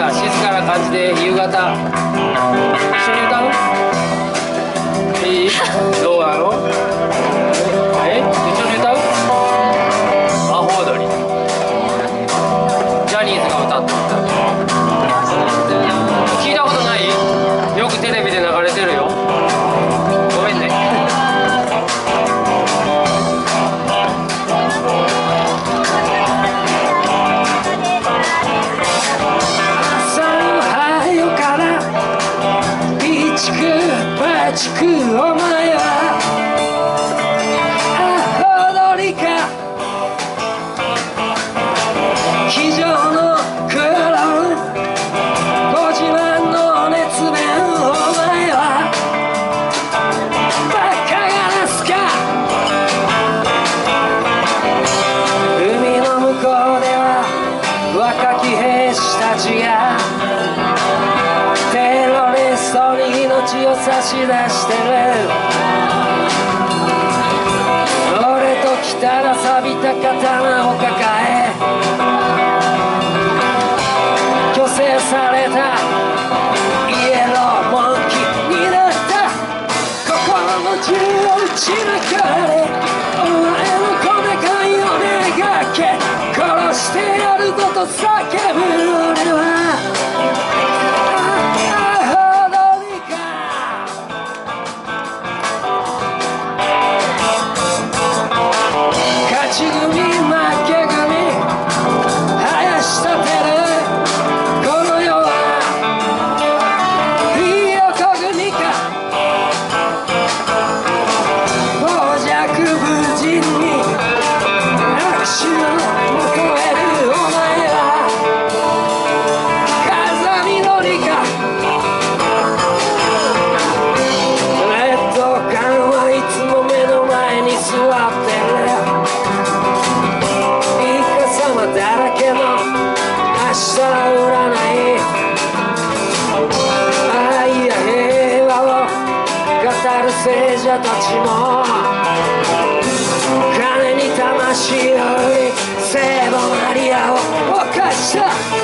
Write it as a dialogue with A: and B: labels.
A: 静かな感じで夕方一緒に歌う？いい？どうなの？一緒に歌う？魔法踊り、ジャニーズが歌ってる歌、聞いたことない？よくテレビで流れてるよ。ごめんね。バチクお前は踊りか机上のクローンご自慢の熱弁お前はバカガラスか海の向こうでは若き兵士たちがテロリストに命を差し出してる。俺と来たら錆びた刀を抱え虚勢されたイエローモンキーになった心の銃を撃ち抜かれお前のこめかいをめがけ殺してやるぞと叫ぶ俺は勝ち組負け組林立てるこの世はひよこ組か傍若無人に握手を求めるお前は風見のりか劣等感はいつも目の前に座ってるだらけの明日の占い愛や平和を語る聖者たちも金に魂より聖母マリアを犯した